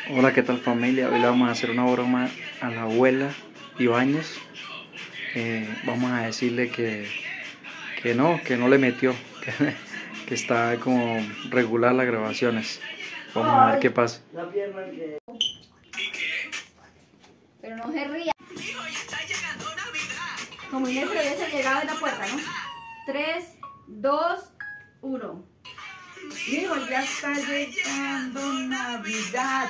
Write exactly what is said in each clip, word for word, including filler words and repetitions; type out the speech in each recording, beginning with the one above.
Hola, ¿qué tal familia? Hoy le vamos a hacer una broma a la abuela Ibáñez. Eh, vamos a decirle que, que no, que no le metió, que, que está como regular las grabaciones. Vamos a ver qué pasa. Pero no se ría. Como Inés le hubiese llegado en la puerta, ¿no? tres, dos, uno. Hijo, ya está llegando Navidad.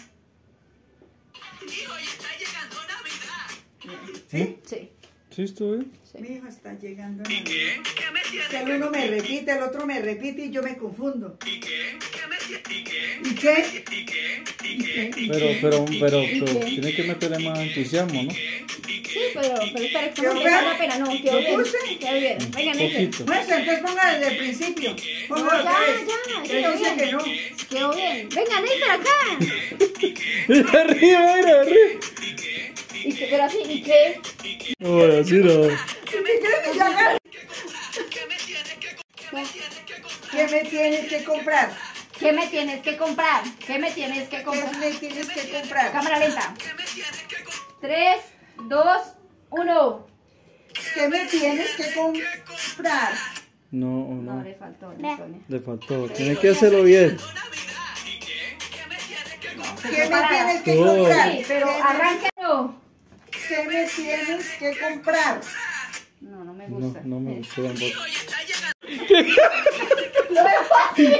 Hijo, ya está llegando Navidad. ¿Sí? Sí. ¿Sí estoy bien? Sí. Mi hijo está llegando ¿Y Navidad. qué? ¿Qué me tiene? Que el uno me repite, el otro me repite y yo me confundo. ¿Y qué? ¿Qué me tiene? ¿Y qué? ¿Y qué? ¿Y qué? ¿Y ¿Y qué? qué? Pero, pero, pero, ¿Y pero qué? tiene que meterle más entusiasmo, ¿no? Sí, pero, pero espera, ¿Quedó estamos empezando bien? apenas. No, quedó bien. puse? Quedó bien. Venga, Un Néstor. poquito. Pues entonces ponga desde el principio. No, Ponga otra ya, vez. ya, Él quedó dice que bien. no. Quedó bien. Venga, Néstor, acá. ¡De arriba, mira, de arriba! ¿Y qué? Pero así, ¿y qué? No, así no. ¿Qué quieres que yo haga? ¿Qué me tienes que comprar? ¿Qué me tienes que comprar? ¿Qué me tienes que comprar? ¿Qué me tienes que ¿Qué comprar? me tienes que comprar? Cámara lenta. ¿Qué me tienes que comprar? tres, dos, uno. ¿Qué me tienes que comprar? No, No, no. le faltó, Sonia. Le faltó. Tiene que hacerlo bien. ¿Y qué? ¿Qué me tienes que comprar? ¿Qué me tienes que Oh. comprar? Sí, pero ¿Qué me- arráncalo. ¿Qué me tienes que comprar? No, no me No, gusta. no me gustó tampoco. Hijo, ya está llegando. Lo veo fácil.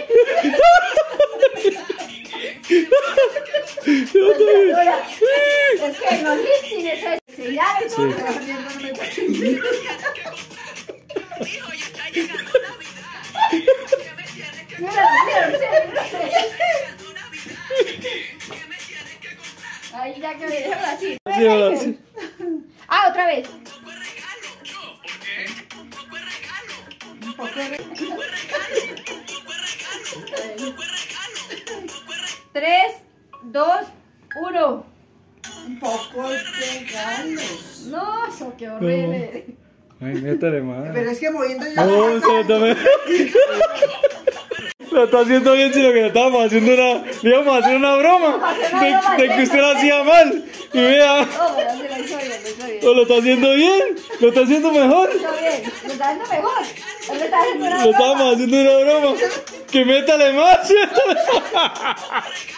Es que los lipsing es ese. Ya ves, ¿no? Hijo, ya está llegando Navidad. ¿Qué me tienes que Mira, mira, mira, mira. llegando Navidad? ¿Qué me tienes que comprar? Ahí ya que me dejaron así. Sí, ahora sí. Ah, otra vez. Un poco de regalo. No, ¿por qué? Un poco de regalo. Un poco de... Un poco de regalo. Un poco de regalo. Un poco de regalo. Un poco de regalo. tres, dos, uno. Un poco de regalos. No, eso qué horrible. Ay, métale más. Pero es que moviendo yo... No, se lo tomé. Lo está haciendo bien, sino que le estábamos haciendo una. Le íbamos a hacer una broma de, de que usted lo hacía mal. Y vea, Oh, pero sí, lo hizo bien, lo hizo bien. o lo está haciendo bien, lo está haciendo mejor. Lo hizo bien. Lo está haciendo mejor. Él le está haciendo una Lo broma. estábamos haciendo una broma. Que métale más, métale más.